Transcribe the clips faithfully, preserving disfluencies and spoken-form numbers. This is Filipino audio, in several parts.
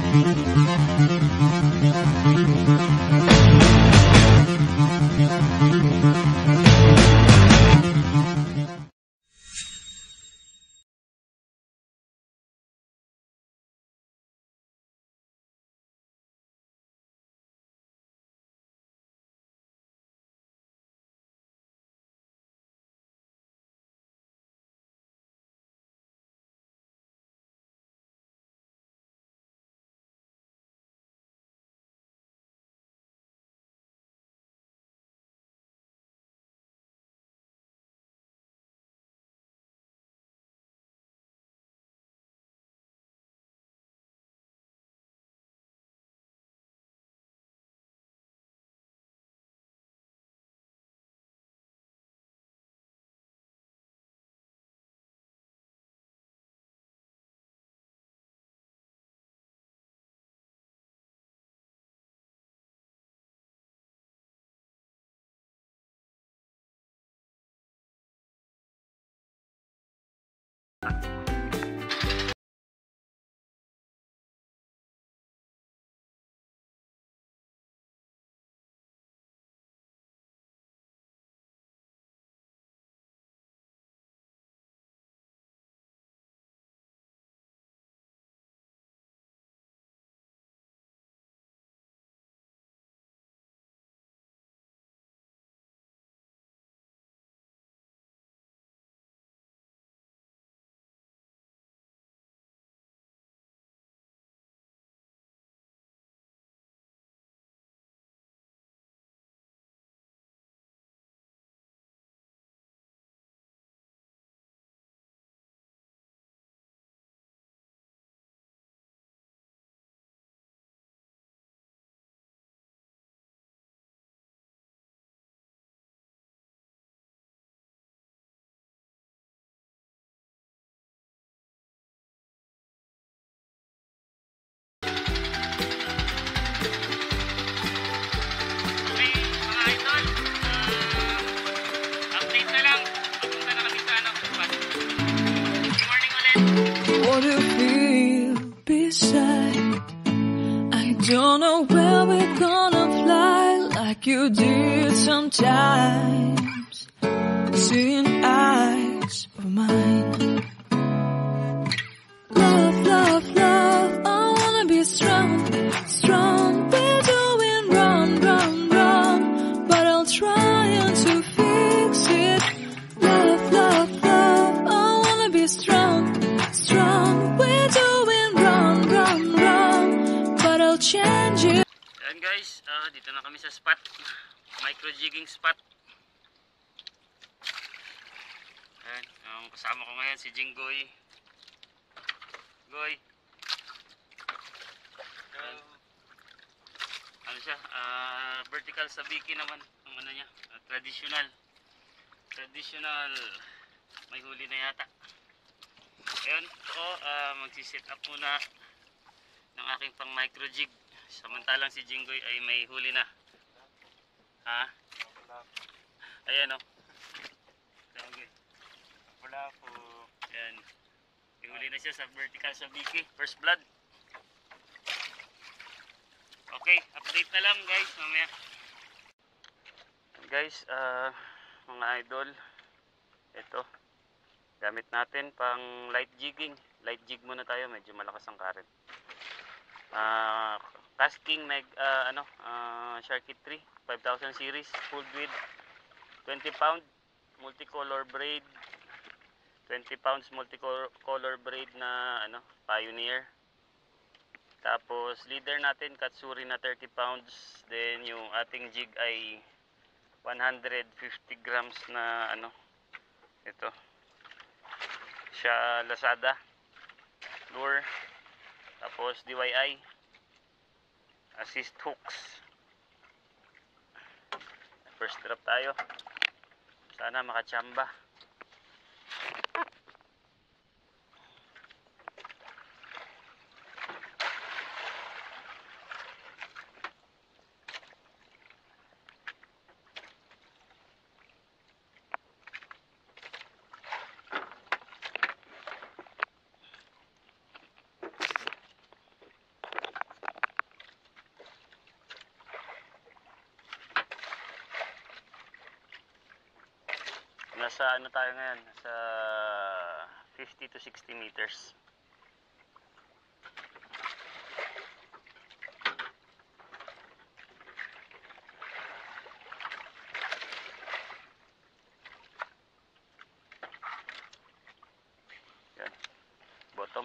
Don't know where we're gonna fly like you did sometimes, seeing eyes of mine. Love, love, love, I wanna be strong, strong. We're doing wrong, wrong, wrong, but I'll try to fix it. Love, love, love, I wanna be strong, strong. We're doing wrong, wrong, wrong, but I'll change it. Ayan guys, uh, dito na kami sa spot, micro jigging spot. Ayan, um, kasama ko ngayon si Jinggoy. Goy. Ayan. Ano siya, uh, vertical sa biki naman ang ano niya, uh, traditional. Traditional, may huli na yata. Ayan, so uh, magsiset up muna ng aking pang micro jig. Samantalang si Jinggoy ay may huli na. Ha? Ayan o. Okay. Wala po. Ayan. May huli na siya sa vertical sa biki. First blood. Okay. Update na lang guys. Mamaya. Guys, uh, mga idol. Ito. Gamit natin pang light jigging. Light jig muna tayo. Medyo malakas ang current. Uh, Tasking Meg, uh, ano, uh, Sharky three five thousand series, full with twenty pound multicolor braid, twenty pounds multicolor braid na ano, Pioneer. Tapos leader natin Katsuri na thirty pounds. Then yung ating jig ay one hundred fifty grams na ano, ito siya, Lazada lure. Tapos D Y I assist hooks. First drop tayo. Sana makachamba. Nasa ano tayo ngayon? Nasa fifty to sixty meters. Yan. Bottom.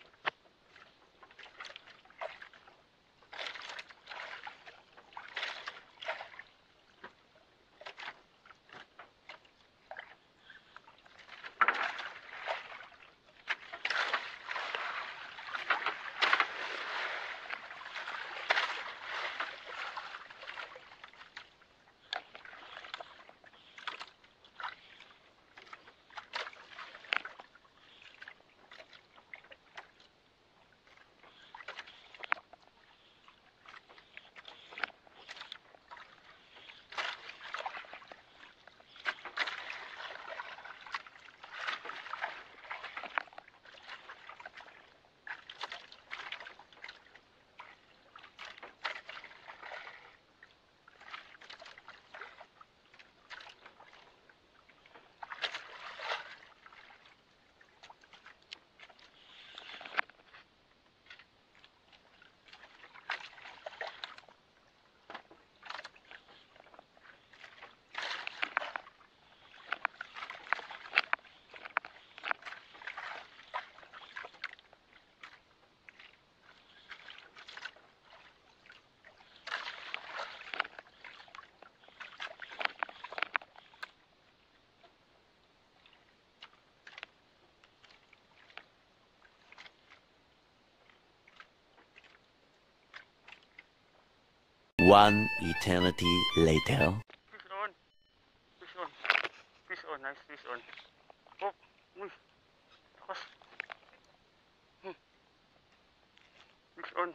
One eternity later. Fish on. Fish on. Fish on. Nice fish on. Oh. Uy. Lakas. Hmm. Fish on.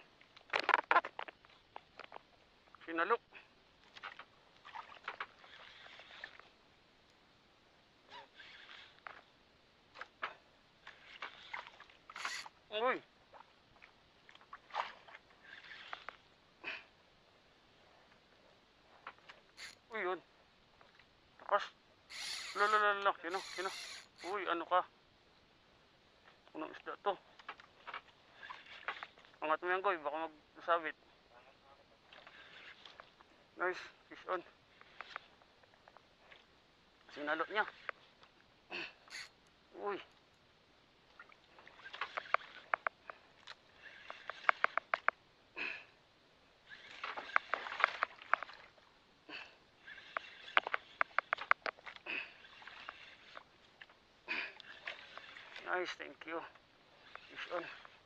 Sinalok. Uy. Uy, yun. Lakas. Lalalala. Sino? Sino? Uy, ano ka? Unang isda to. Angat mo yan, Goy. Baka magsabit. Nice. Fish on. Sinalok niya. Uy. Nice, thank you. Fish on.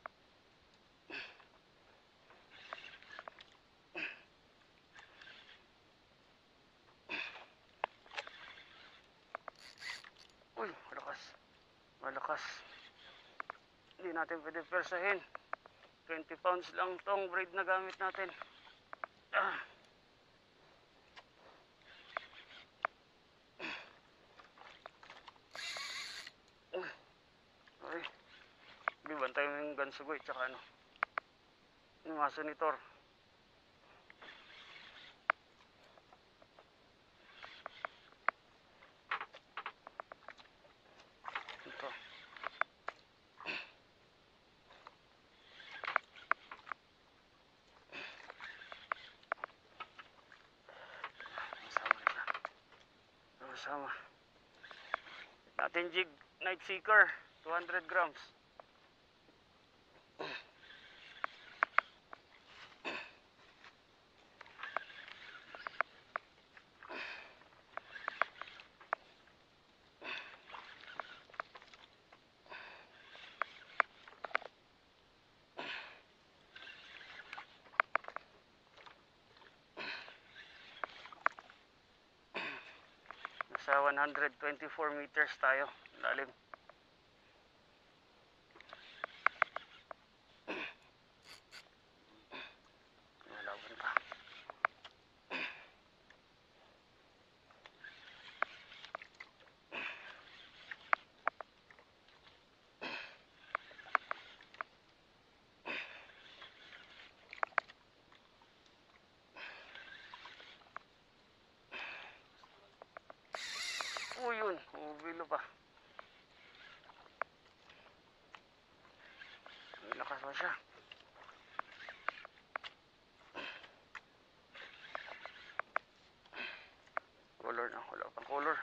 Uy, malakas. Malakas. Hindi natin pwede persahin. twenty pounds lang tong braid na gamit natin. Ah. Ay. Hindi, bantay mo yung gansugoy tsaka ano. Yung aso ni Thor. Ito. Masama na siya. Masama. Natin jig night seeker. two hundred grams. Nasa one hundred twenty-four meters tayo. Lalim. Malaban pa. Oh, yun. kilo pa. May lakas pa siya. Color na, wala pang color.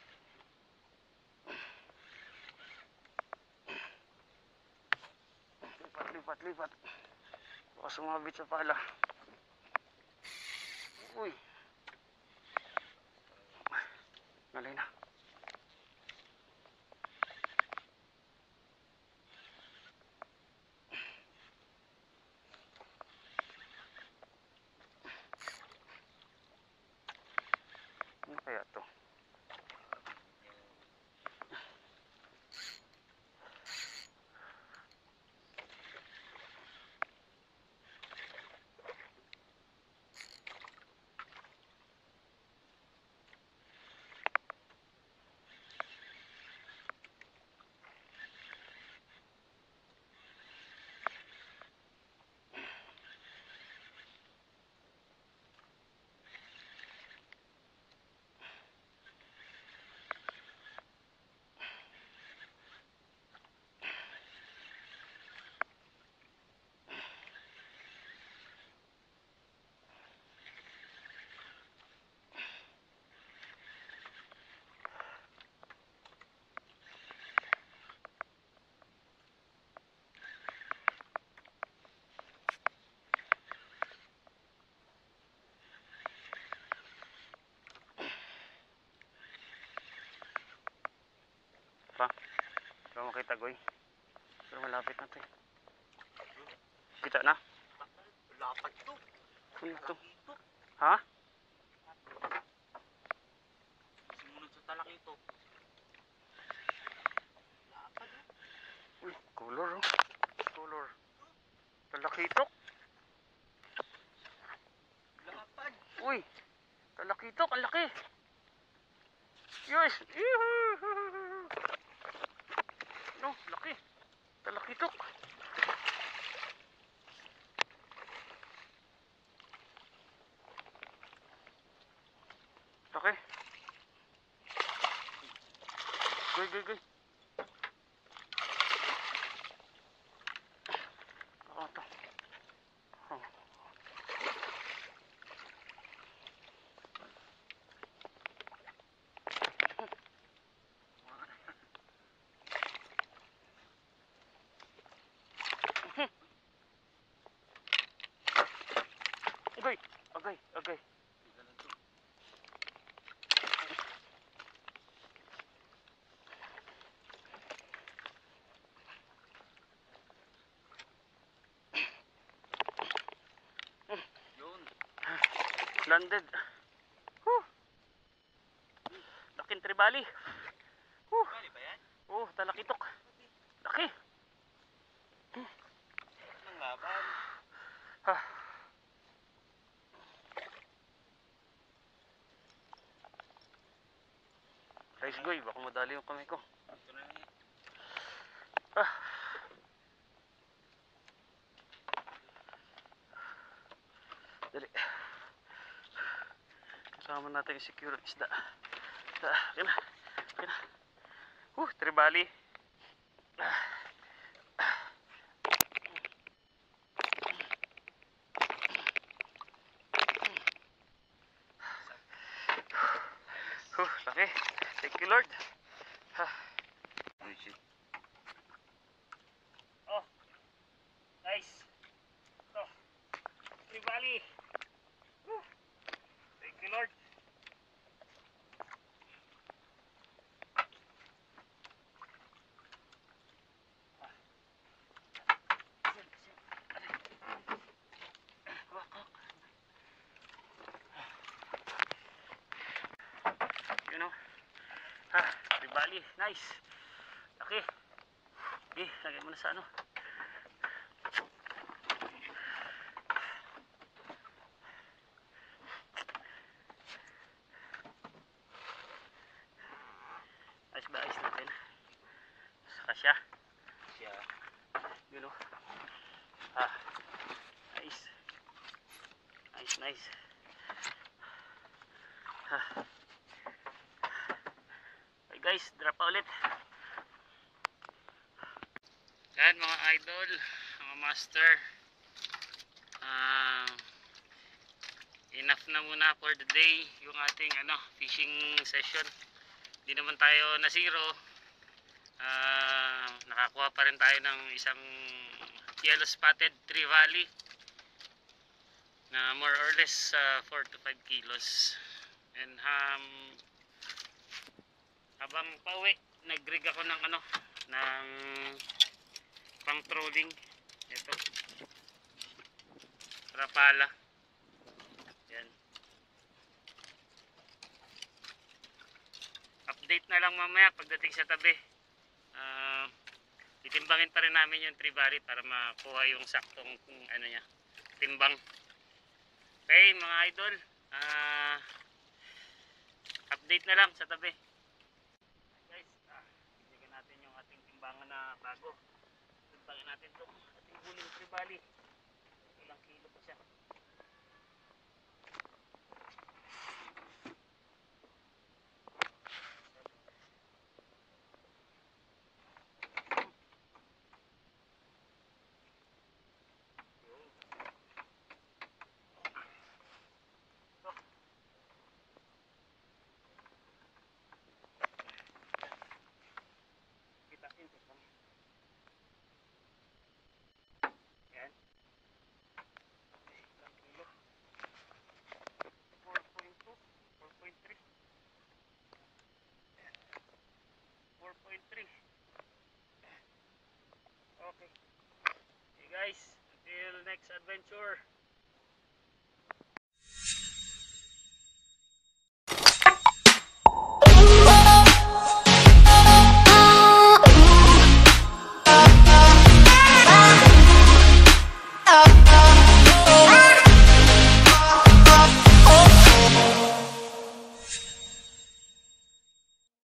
Lipat, lipat, lipat. Baka sumabit sa pala. Uy. Nalay na. Ano kaya to? Pa, hindi mo makita, Goy. Pero malapit na to eh. Kita na? Lapad to. Ano to? Ha? Sumunod sa talaki ito. Lapad to. Uy, color oh. Color. Talakitok. Lapad. Uy, talakitok. Ang laki. Yes. Yuhu. No, laki. Talakitok. Laki. Goy, goy, goy. Ako to. Oh. Agay, agay, agay. Yun. Landed. Huh. Laking tribali. Huh. Bali ba yan? Oh, talakitok. Laki. Nang laban. Ha. Guys, Goy, baka madali yung kamay ko. Ito na lang. Ah. Dali. Kasama natin yung security isda. Ah, kina. Kina. Uh, tribali. Ah. Uh, laki. Thank you, Lord. Ha. Oh shit. Oh. Nice. Oh. Tribali. Uh. Thank you, Lord. You know, ha, tribali, nice. Laki. Okay, lagay mo na sa ano. Ayos ba, ayos natin. Saka siya. Siya. You know, ha, nice. Nice, nice. Ha. Hey guys. guys, drop pa ulit. Yan mga idol, mga master. Ah, enough na muna for the day yung ating ano, fishing session. Hindi naman tayo na zero. Ah, nakakuha pa rin tayo ng isang yellow spotted trevally na more or less uh, four to five kilos. And um, habang pauwi, nag-rig ako ng ano, ng pang trolling. Ito, rapala. Yan. Update na lang mamaya pagdating sa tabi. Uh, itimbangin pa rin namin yung trevally para makuha yung saktong ano niya, timbang. Okay mga idol, uh, update na lang sa tabi. Guys, ah, bigyan natin yung ating timbangan na bago. Timbangin natin itong ating huling trevally. Ilang kilo pa siya. Yan. Ilang kilo? four point two, four point three. four point three. Okay. Okay guys, until next adventure.